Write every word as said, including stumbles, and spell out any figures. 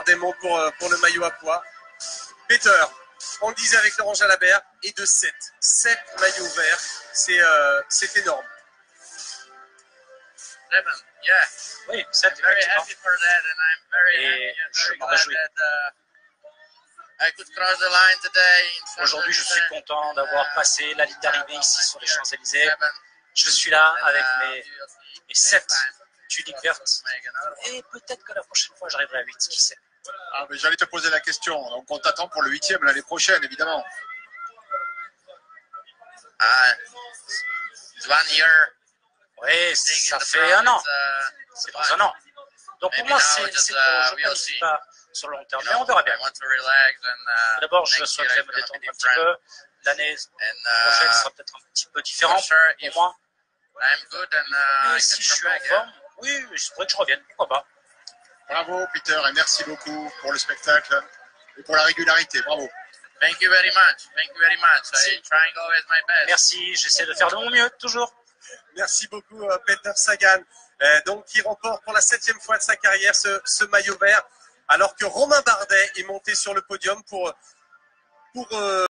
Bardet monte pour, pour le maillot à pois. Peter, on le disait avec Laurent Jalabert, et de sept. sept maillots verts, c'est euh, énorme. Seven, yeah. Oui, sept, I'm very effectivement. happy for that, and I'm very Et happy and je very m'en glad réjouis. that uh, I could cross the line today. in Aujourd'hui, je suis Champs-Élysées. content d'avoir passé la ligne d'arrivée ici sur les Champs-Élysées. Je suis là avec mes, mes sept tuniques vertes. Et peut-être que la prochaine fois, j'arriverai à huit, qui sait. Ah, mais j'allais te poser la question. Donc, on t'attend pour le huitième l'année prochaine, évidemment. Uh, it's one year. Oui, Staying ça in the fait front, un an. it's, uh, C'est fine. dans un an. Donc pour Maybe moi, now c'est just, c'est uh, pour- je we'll planifie see. pas sur le long terme. You Mais know, on verra bien. I want to relax and uh, D'abord, je next year souhaiterais is me gonna détendre be un petit different. peu. L'année And prochaine uh, sera peut-être un petit peu différente for sure, pour if moi. I'm good and uh, Mais I si can je come suis en back, yeah. forme, oui, il se pourrait que je revienne. Pourquoi pas. Bravo, Peter, et merci beaucoup pour le spectacle et pour la régularité. Bravo. Thank you very much. Thank you very much. I trying always my best. Merci, j'essaie de faire de mon mieux, toujours. Merci beaucoup, euh, Peter Sagan, euh, donc, qui remporte pour la septième fois de sa carrière ce, ce maillot vert, alors que Romain Bardet est monté sur le podium pour, pour euh,